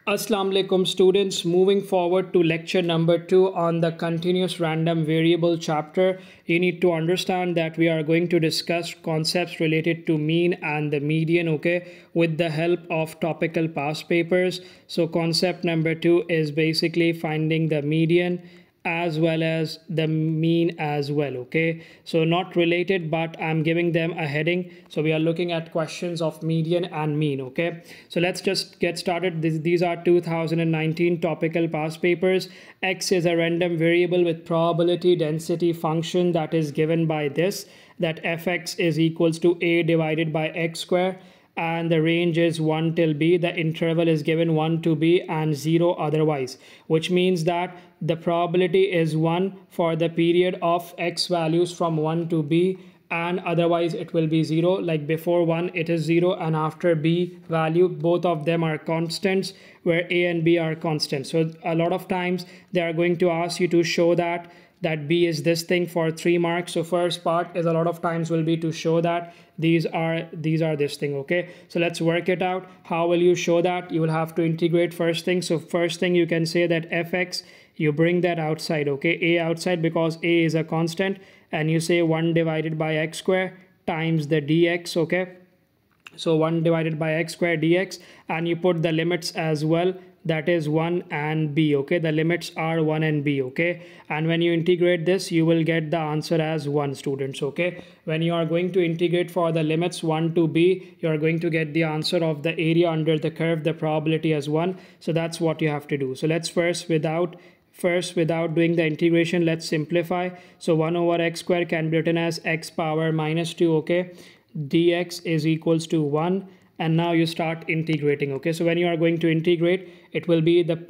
Assalamu alaikum students, moving forward to lecture number 2 on the continuous random variable chapter. You need to understand that we are going to discuss concepts related to mean and the median, okay, with the help of topical past papers. So concept number 2 is basically finding the median as well as the mean as well, okay. So not related, but I'm giving them a heading. So we are looking at questions of median and mean, okay. So let's just get started. These are 2019 topical past papers. X is a random variable with probability density function that is given by this, that fx is equals to a divided by x square, and the range is 1 till b. The interval is given 1 to b and 0 otherwise, which means that the probability is 1 for the period of x values from 1 to b, and otherwise it will be 0. Like before 1 it is 0, and after b value both of them are constants, where a and b are constants. So a lot of times they are going to ask you to show that b is this thing for 3 marks. So first part is a lot of times will be to show that these are this thing, okay. So let's work it out. How will you show that? You will have to integrate first thing. So first thing you can say that fx, you bring that outside, okay, a outside, because a is a constant, and you say 1 divided by x square times the dx, okay. So 1 divided by x square dx, and you put the limits as well, that is 1 and b, okay. The limits are 1 and b, okay. And when you integrate this, you will get the answer as 1, students, okay. When you are going to integrate for the limits 1 to b, you are going to get the answer of the area under the curve, the probability as 1. So that's what you have to do. So let's first without doing the integration, let's simplify. So 1 over x square can be written as x power minus 2, okay. Dx is equals to 1, and now you start integrating, okay. So when you are going to integrate, it will be the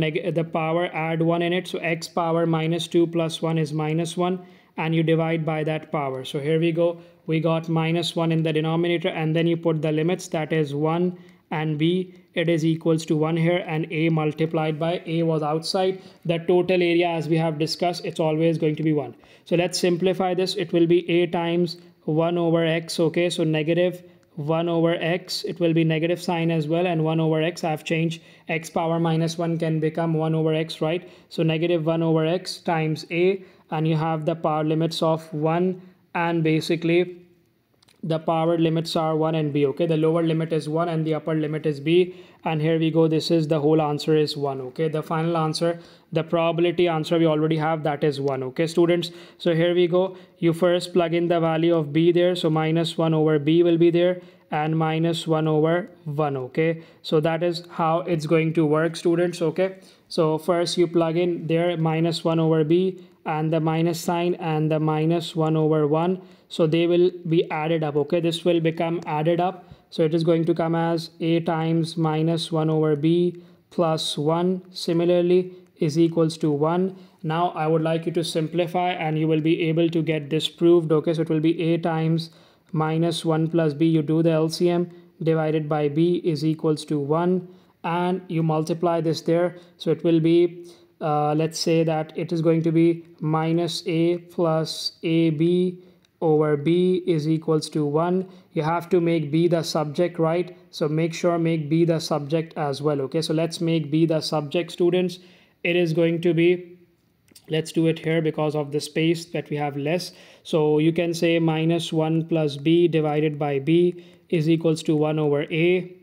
power add 1 in it. So x power minus 2 plus 1 is minus 1, and you divide by that power. So here we go, we got minus 1 in the denominator, and then you put the limits, that is 1 and b, it is equals to 1 here, and a multiplied by a was outside. The total area, as we have discussed, it's always going to be 1. So let's simplify this. It will be a times 1 over x, okay. So negative 1 over x, it will be negative sign as well, and 1 over x, I've changed x power minus 1 can become 1 over x, right. So negative 1 over x times a, and you have the power limits of 1, and basically the power limits are 1 and b, okay. The lower limit is 1 and the upper limit is b, and here we go, this is the whole answer is 1, okay. The final answer, the probability answer we already have, that is 1, okay, students. So here we go, you first plug in the value of b there. So minus 1 over b will be there, and minus 1 over 1, okay. So that is how it's going to work, students, okay. So first you plug in there minus 1 over b, and the minus sign, and the minus 1 over 1, so they will be added up, okay. This will become added up, so it is going to come as a times minus 1 over b plus 1 similarly is equals to 1. Now I would like you to simplify, and you will be able to get this proved, okay. So it will be a times minus 1 plus b, you do the LCM, divided by b is equals to 1, and you multiply this there. So it will be let's say that it is going to be minus a plus ab over b is equals to 1. You have to make b the subject, right. So make sure make b the subject as well, okay. So let's make b the subject, students. It is going to be, let's do it here because of the space that we have less. So you can say minus 1 plus b divided by b is equals to 1 over a,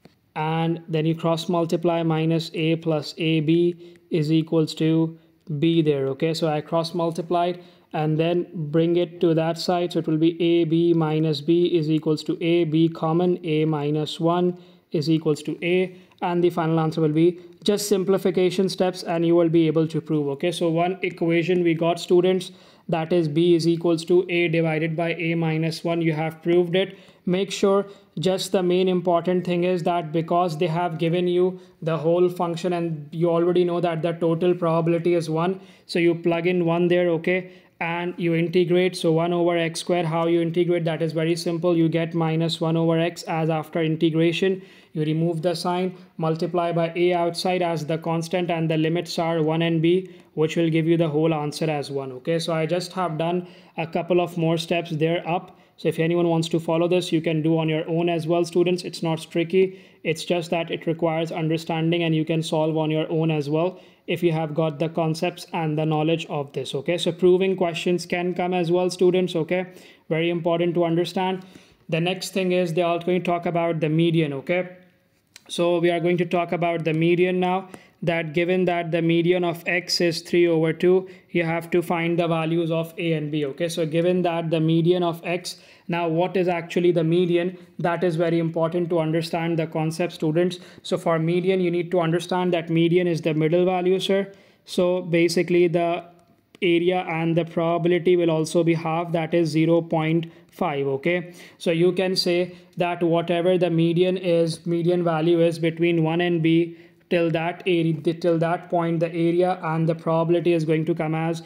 and then you cross multiply minus a plus ab is equals to b there, okay. So I cross multiplied and then bring it to that side, so it will be ab minus b is equals to a, b common, a minus 1 is equals to a, and the final answer will be just simplification steps, and you will be able to prove, okay. So one equation we got, students, that is b is equals to a divided by a minus 1. You have proved it. Make sure, just the main important thing is that because they have given you the whole function and you already know that the total probability is 1, so you plug in 1 there, okay, and you integrate. So 1 over x square, how you integrate, that is very simple. You get minus 1 over x, as after integration you remove the sign, multiply by a outside as the constant, and the limits are 1 and b, which will give you the whole answer as 1, okay. So I just have done a couple of more steps there up, So if anyone wants to follow this, you can do on your own as well, students. It's not tricky. It's just that it requires understanding, and you can solve on your own as well if you have got the concepts and the knowledge of this. Okay, so proving questions can come as well, students. Okay, very important to understand. The next thing is they are going to talk about the median. Okay, so we are going to talk about the median now, that given that the median of x is 3/2, you have to find the values of a and b. Okay, so given that the median of x, now what is actually the median? That is very important to understand the concept, students. So for median, you need to understand that median is the middle value, sir. So basically the area and the probability will also be half, that is 0.5. Okay, so you can say that whatever the median value is between 1 and b, till that point, the area and the probability is going to come as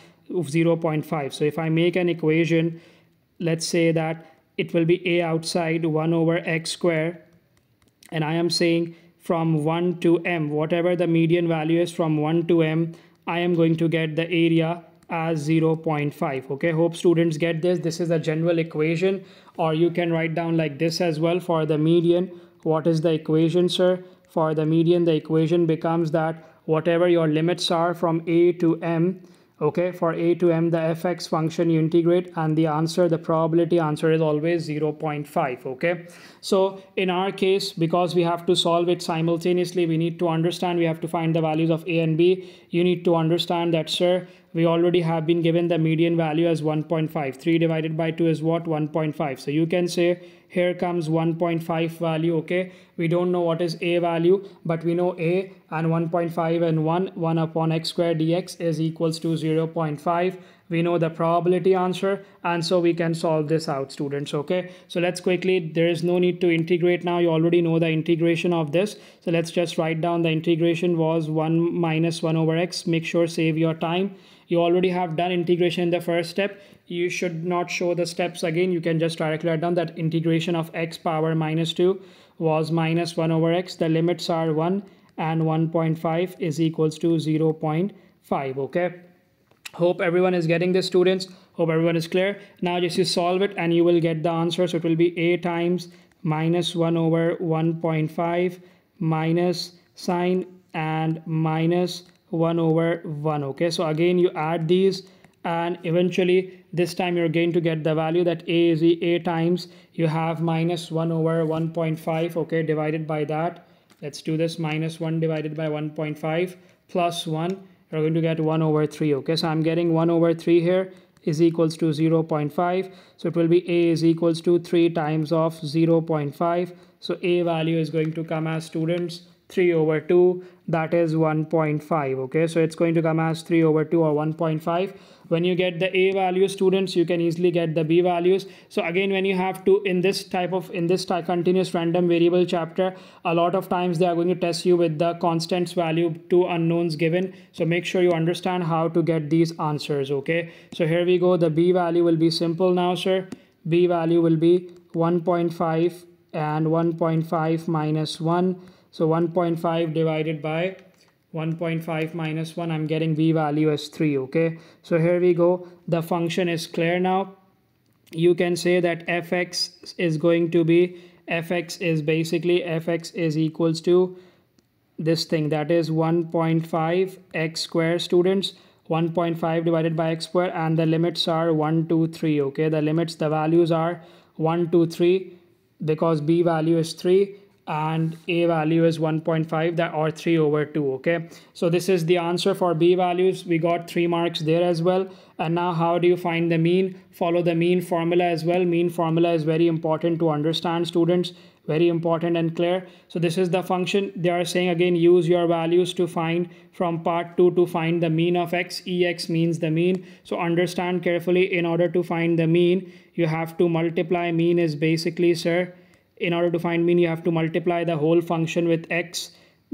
0.5. So if I make an equation, let's say that it will be a outside 1/x square, and I am saying from 1 to m, whatever the median value is from 1 to m, I am going to get the area as 0.5. Okay, hope students get this. This is a general equation, or you can write down like this as well. For the median, what is the equation, sir? For the median, the equation becomes that whatever your limits are from a to m, okay, for a to m, the fx function you integrate, and the probability answer is always 0.5. Okay, so in our case, because we have to solve it simultaneously, we need to understand, we have to find the values of a and b. You need to understand that, sir, we already have been given the median value as 1.5. 3 divided by 2 is what? 1.5. So you can say here comes 1.5 value. Okay, we don't know what is a value, but we know a, and 1.5 and 1 upon x squared dx is equals to 0.5. We know the probability answer, and so we can solve this out, students. Okay, so let's quickly, there is no need to integrate now. You already know the integration of this, so let's just write down the integration was 1 minus 1/x. Make sure save your time. You already have done integration in the first step. You should not show the steps again. You can just directly write down that integration of x power minus 2 was minus 1/x. The limits are 1, and 1.5 is equals to 0.5. Okay, hope everyone is getting this, students. Hope everyone is clear. Now just you solve it and you will get the answer. So it will be a times minus 1/1.5 minus sign and minus 1/1. Okay, so again you add these, and eventually this time you're going to get the value that a times you have minus 1/1.5. Okay, divided by that, let's do this, minus 1 divided by 1.5 plus 1, you're going to get 1/3. Okay, so I'm getting 1/3 here is equals to 0.5. So it will be a is equals to 3 times of 0.5. So a value is going to come as, students, 3/2, that is 1.5. Okay, so it's going to come as 3/2 or 1.5. When you get the a value, students, you can easily get the b values. So again, when you have to, in this continuous random variable chapter, a lot of times they are going to test you with the constants value, 2 unknowns given. So make sure you understand how to get these answers. Okay, so here we go. The b value will be simple now, sir. B value will be 1.5 and 1.5 minus 1. So 1.5 divided by 1.5 minus 1, I'm getting b value as 3. Okay, so here we go. The function is clear now. You can say that fx is going to be, fx is equals to this thing, that is 1.5 x square, students. 1.5 divided by x square, and the limits are 1, 2, 3. Okay, the values are 1, 2, 3, because b value is 3 and a value is 1.5, that or 3/2. Okay, so this is the answer for b values. We got 3 marks there as well. And now how do you find the mean? Follow the mean formula as well. Mean formula is very important to understand, students, very important and clear. So this is the function. They are saying again, use your values to find from part 2 to find the mean of x. Ex means the mean. So understand carefully, in order to find the mean, you have to multiply. Mean is basically, sir, in order to find mean, you have to multiply the whole function with x,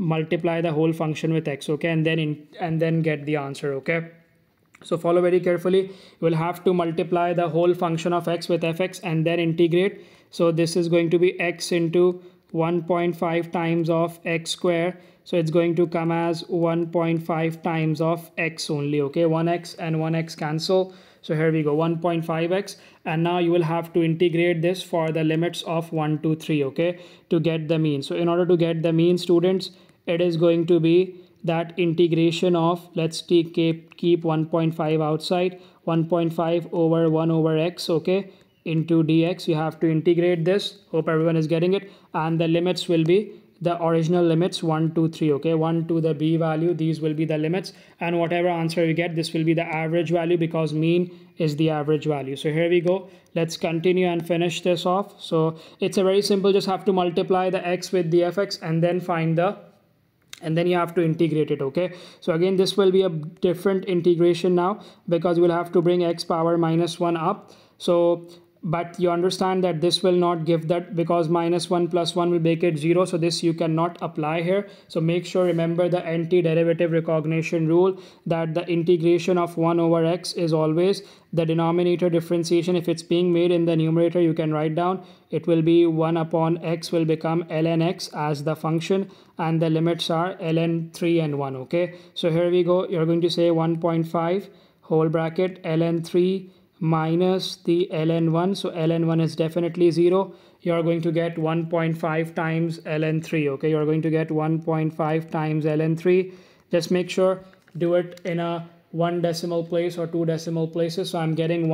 okay, and then get the answer. Okay, so follow very carefully. You will have to multiply the whole function of x with fx and then integrate. So this is going to be x into 1.5 times of x square. So it's going to come as 1.5 times of x only. Okay, 1x and 1x cancel. So here we go, 1.5x, and now you will have to integrate this for the limits of 1 to 3, okay, to get the mean. So in order to get the mean, students, it is going to be that integration of, let's keep 1.5 outside, 1.5 over 1 over x, okay, into dx. You have to integrate this. Hope everyone is getting it. And the limits will be the original limits 1 2 3, okay, 1 to the b value. These will be the limits, and whatever answer you get, this will be the average value, because mean is the average value. So here we go, let's continue and finish this off. So it's a very simple, just have to multiply the x with the fx and then find the, and then you have to integrate it, okay. So again, this will be a different integration now, because you will have to bring x power minus 1 up. So but you understand that this will not give that, because minus 1 plus 1 will make it 0. So this you cannot apply here. So make sure, remember the anti-derivative recognition rule, that the integration of 1 over x is always the denominator differentiation. If it's being made in the numerator, you can write down, it will be 1 upon x will become ln x as the function, and the limits are ln 3 and 1, okay. So here we go, you're going to say 1.5 whole bracket ln 3 minus the ln1. So ln1 is definitely 0. You're going to get 1.5 times ln3, okay. You're going to get 1.5 times ln3. Just make sure, do it in a 1 decimal place or 2 decimal places. So I'm getting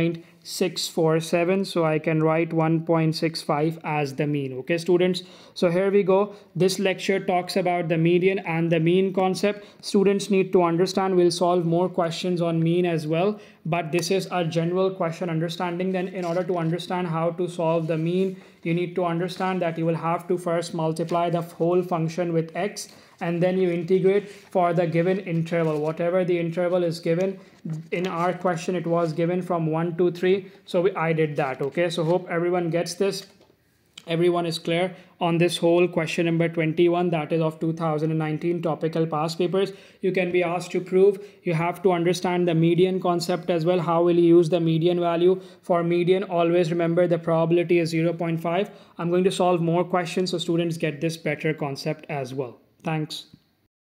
1.647, so I can write 1.65 as the mean, okay students. So here we go, this lecture talks about the median and the mean concept. Students need to understand, we'll solve more questions on mean as well, but this is a general question understanding. Then in order to understand how to solve the mean, you need to understand that you will have to first multiply the whole function with x, and then you integrate for the given interval, whatever the interval is given. In our question, it was given from 1 to 3, so I did that, okay. So hope everyone gets this, everyone is clear on this whole question number 21, that is of 2019 topical past papers. You can be asked to prove, you have to understand the median concept as well. How will you use the median value? For median, always remember the probability is 0.5. I'm going to solve more questions so students get this better concept as well. Thanks.